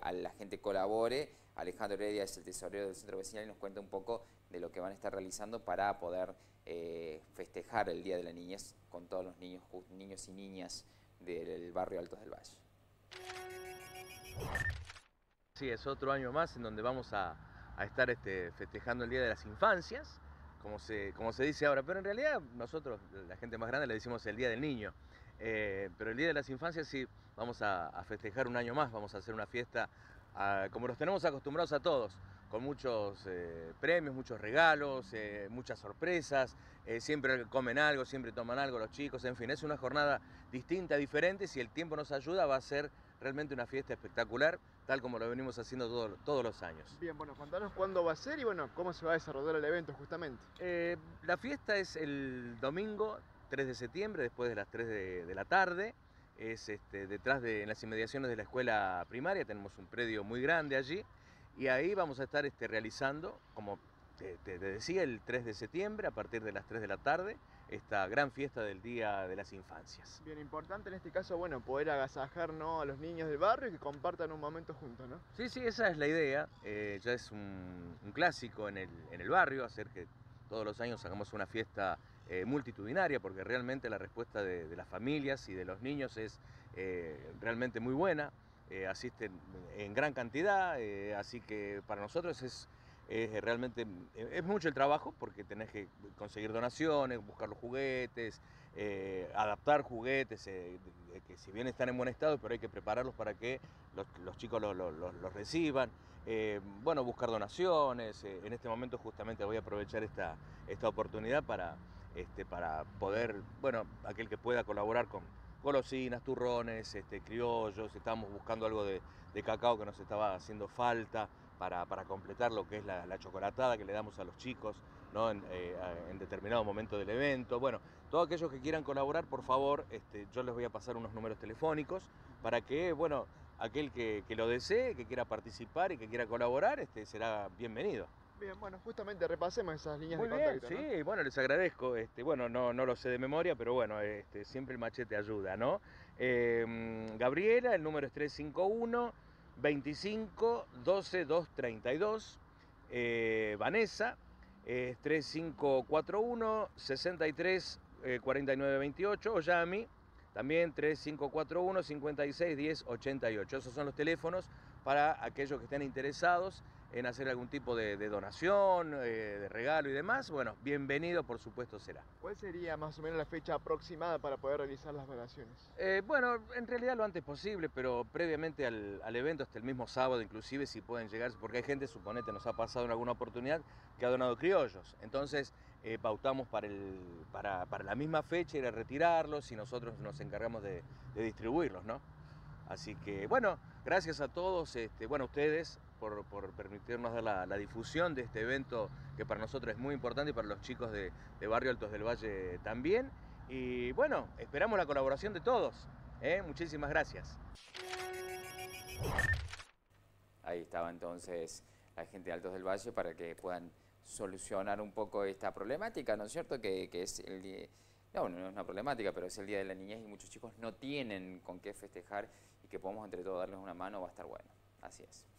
a la gente colabore. Alejandro Heredia es el tesorero del centro vecinal y nos cuenta un poco de lo que van a estar realizando para poder festejar el Día de la Niñez con todos los niños y niñas del barrio Altos del Valle. Sí, es otro año más en donde vamos a estar festejando el Día de las Infancias, como se dice ahora, pero en realidad nosotros, la gente más grande, le decimos el Día del Niño. Pero el Día de las Infancias sí, vamos a festejar un año más, vamos a hacer una fiesta como los tenemos acostumbrados a todos, con muchos premios, muchos regalos, muchas sorpresas, siempre comen algo, siempre toman algo los chicos, en fin, es una jornada distinta, diferente. Si el tiempo nos ayuda, va a ser realmente una fiesta espectacular, tal como lo venimos haciendo todos los años. Bien, bueno, contanos cuándo va a ser y bueno, cómo se va a desarrollar el evento justamente. La fiesta es el domingo 3 de septiembre, después de las 3 de la tarde. Es detrás en las inmediaciones de la escuela primaria, tenemos un predio muy grande allí, y ahí vamos a estar realizando, como te decía, el 3 de septiembre, a partir de las 3 de la tarde, esta gran fiesta del Día de las Infancias. Bien, importante en este caso, bueno, poder agasajar, ¿no?, a los niños del barrio y que compartan un momento juntos, ¿no? Sí, sí, esa es la idea. Ya es un clásico en el barrio, hacer que todos los años hagamos una fiesta multitudinaria, porque realmente la respuesta de las familias y de los niños es realmente muy buena. Asisten en gran cantidad, así que para nosotros es realmente es mucho el trabajo, porque tenés que conseguir donaciones, buscar los juguetes, adaptar juguetes que si bien están en buen estado, pero hay que prepararlos para que los chicos los reciban. Bueno, buscar donaciones. En este momento justamente voy a aprovechar esta oportunidad para poder, bueno, aquel que pueda colaborar con golosinas, turrones, criollos. Estábamos buscando algo de cacao que nos estaba haciendo falta para completar lo que es la chocolatada que le damos a los chicos, ¿no? En determinado momento del evento. Bueno, todos aquellos que quieran colaborar, por favor, yo les voy a pasar unos números telefónicos para que, bueno, aquel que lo desee, que quiera participar y que quiera colaborar, será bienvenido. Bien, bueno, justamente repasemos esas líneas Muy de bien, contacto, sí, ¿no? bueno, les agradezco. Bueno, no lo sé de memoria, pero bueno, siempre el machete ayuda, ¿no? Gabriela, el número es 351 25 12 232. Vanessa, 3541 63 49 28. O Yami, también 3541 56 10 88. Esos son los teléfonos para aquellos que estén interesados en hacer algún tipo de donación, de regalo y demás. Bueno, bienvenido, por supuesto, será. ¿Cuál sería más o menos la fecha aproximada para poder realizar las donaciones? Bueno, en realidad lo antes posible, pero previamente al evento, hasta el mismo sábado, inclusive, si pueden llegar, porque hay gente, suponete, nos ha pasado en alguna oportunidad, que ha donado criollos. Entonces, pautamos para la misma fecha ir a retirarlos y nosotros nos encargamos de distribuirlos, ¿no? Así que, bueno, gracias a todos, bueno, a ustedes por permitirnos dar la difusión de este evento que para nosotros es muy importante y para los chicos de Barrio Altos del Valle también. Y bueno, esperamos la colaboración de todos. Muchísimas gracias. Ahí estaba entonces la gente de Altos del Valle para que puedan solucionar un poco esta problemática, ¿no es cierto? Que es el día... No, no es una problemática, pero es el Día de la Niñez y muchos chicos no tienen con qué festejar y que podamos entre todos darles una mano, va a estar bueno. Así es.